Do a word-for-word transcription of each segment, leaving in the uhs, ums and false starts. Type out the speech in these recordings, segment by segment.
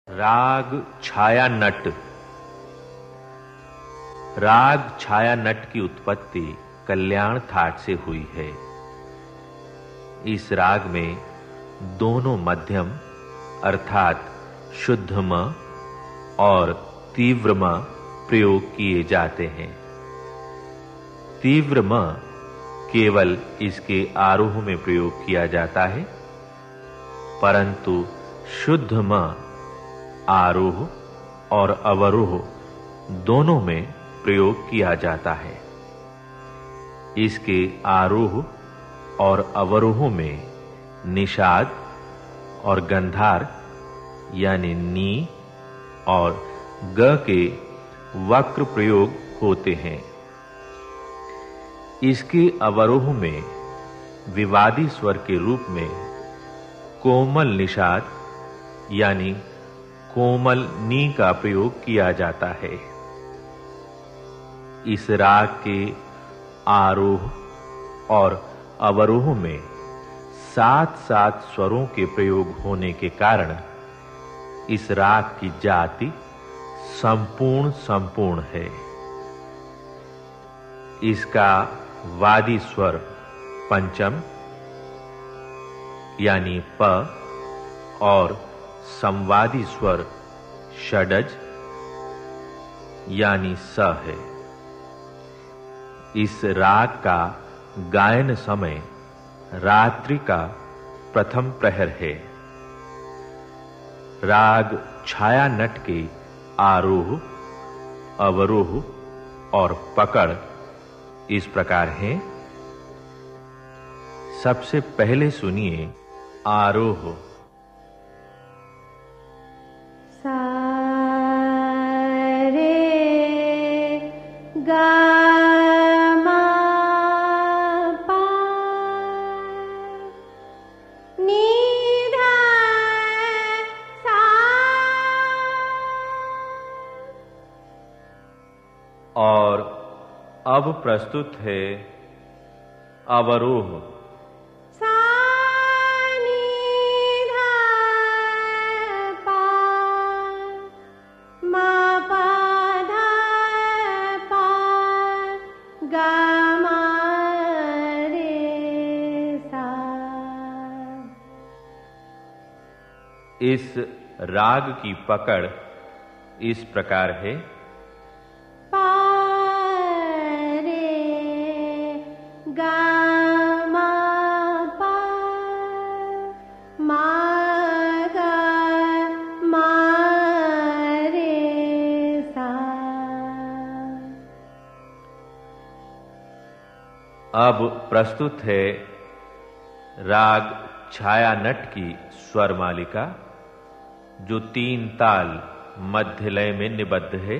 राग छाया नट। राग छाया नट की उत्पत्ति कल्याण थाट से हुई है। इस राग में दोनों मध्यम अर्थात शुद्ध म और तीव्र म प्रयोग किए जाते हैं। तीव्र म केवल इसके आरोह में प्रयोग किया जाता है, परंतु शुद्ध म आरोह और अवरोह दोनों में प्रयोग किया जाता है। इसके आरोह और अवरोह में निषाद और गंधार यानी नी और ग के वक्र प्रयोग होते हैं। इसके अवरोह में विवादी स्वर के रूप में कोमल निषाद यानी कोमल नी का प्रयोग किया जाता है। इस राग के आरोह और अवरोह में सात सात स्वरों के प्रयोग होने के कारण इस राग की जाति संपूर्ण संपूर्ण है। इसका वादी स्वर पंचम यानी प और संवादी स्वर षडज यानी स है। इस राग का गायन समय रात्रि का प्रथम प्रहर है। राग छाया नट के आरोह, अवरोह और पकड़ इस प्रकार हैं। सबसे पहले सुनिए आरोह। सा रे गा मा पा नी धा सा। और अब प्रस्तुत है अवरोह। इस राग की पकड़ इस प्रकार है। पा रे गा मा पा मा गा मा रे सा। अब प्रस्तुत है राग छाया नट की स्वर मालिका, जो तीन ताल मध्य लय में निबद्ध है।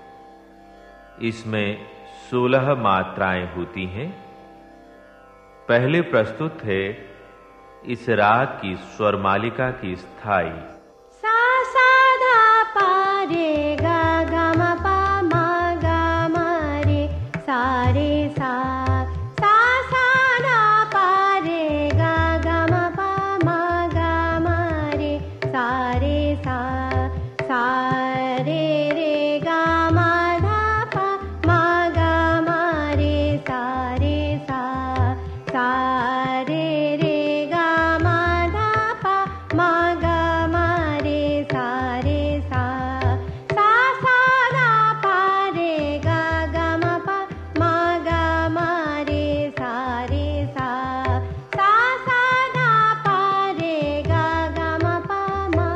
इसमें सोलह मात्राएं होती हैं। पहले प्रस्तुत है इस राग की स्वर मालिका की स्थाई। सा सा धा पा रे गा गा मा पा मा गा मा रे सा रे सा। सा सा धा पा रे गा गा मा पा मा गा मा रे सा रे सा। सा रे रे गा मा धा पा मा गा मा रे सा रे सा। सा रे रे गा मा धा पा मा गा मा रे सा रे सा। सा सा धा पा रे गा गा मा पा मा गा मा रे सा रे सा। सा सा धा पा रे गा गा मा पा मा।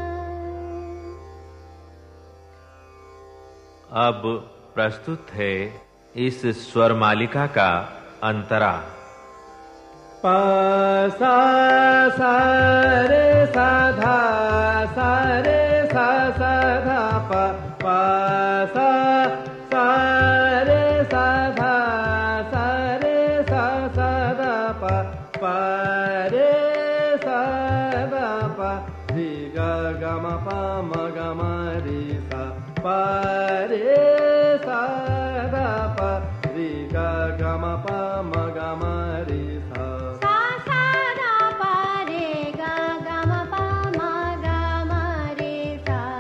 अब प्रस्तुत है इस स्वर मालिका का अंतरा। पा सा सा रे सा धा सा रे सा सा धा पा पा सा सा रे सा धा सा रे सा सा धा पा पा रे सा धा पा रे गा गा मा पा मा गा मा रे सा पा रे सा धा पा रे गा गा मा पा मा गा मा रे सा। सा सा धा पा रे गा गा मा पा मा गा मा रे सा।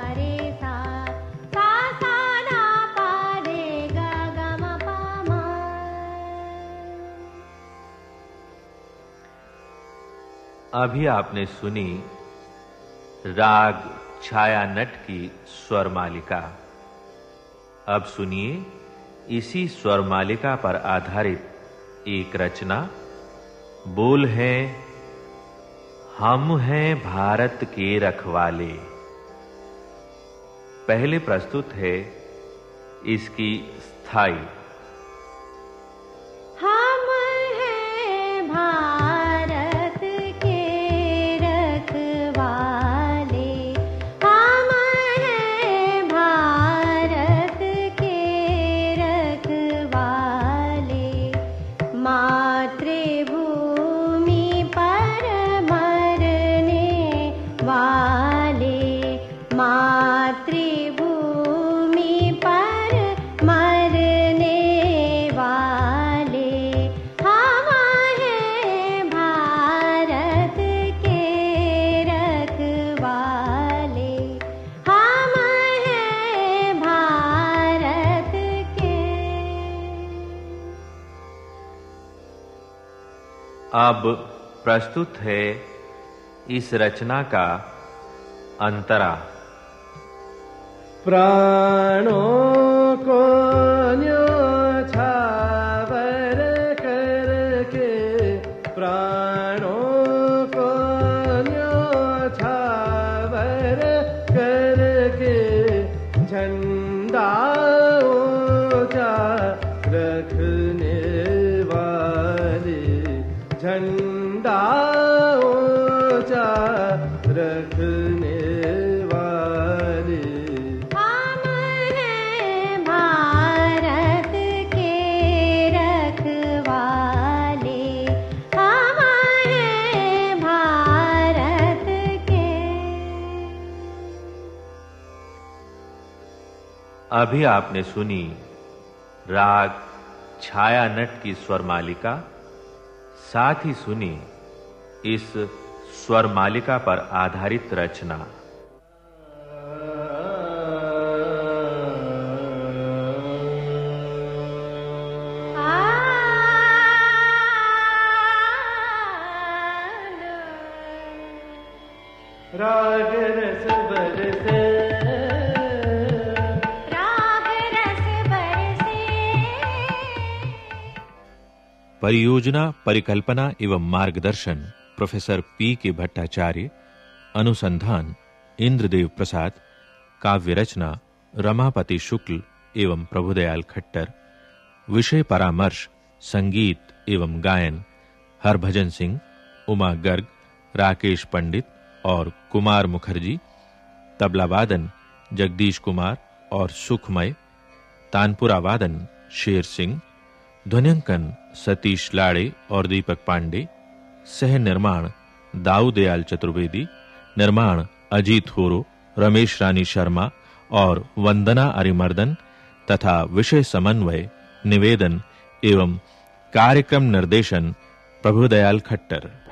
अभी आपने सुनी राग छाया नट की स्वर मालिका। अब सुनिए इसी स्वर मालिका पर आधारित एक रचना। बोल है हम हैं भारत के रखवाले। पहले प्रस्तुत है इसकी स्थाई। हम हैं भारत के रखवाले, हम हैं भारत के रखवाले, मातृभूमि पर मरने वाले, मातृभूमि पर मरने वाले, हम हैं भारत के रखवाले, हम हैं भारत के। अब प्रस्तुत है इस रचना का अंतरा। प्राणों को न्योछावर करके, प्राणों को न्योछावर करके, झंडा ऊंचा रखने वाले, झंडा ऊंचा रखने वाले, हम हैं भारत के रखवाले, हम हैं भारत के। अभी आपने सुनी राग छाया नट की स्वर मालिका। साथ ही सुनी इस स्वर मालिका पर आधारित रचना। राग रस बरसे, राग रस बरसे। परियोजना परिकल्पना एवं मार्गदर्शन प्रोफेसर पी के भट्टाचार्य। अनुसंधान इंद्रदेव प्रसाद। काव्य रचना रमापति शुक्ल एवं प्रभुदयाल खट्टर। विषय परामर्श संगीत एवं गायन हरभजन सिंह, उमा गर्ग, राकेश पंडित और कुमार मुखर्जी। तबला वादन जगदीश कुमार और सुखमय। तानपुरा वादन शेर सिंह। ध्वन्यांकन सतीश लाड़े और दीपक पांडे। सह निर्माण दाऊदयाल चतुर्वेदी। निर्माण अजीत होरो, रमेश रानी शर्मा और वंदना अरिमर्दन तथा विषय समन्वय निवेदन एवं कार्यक्रम निर्देशन प्रभुदयाल खट्टर।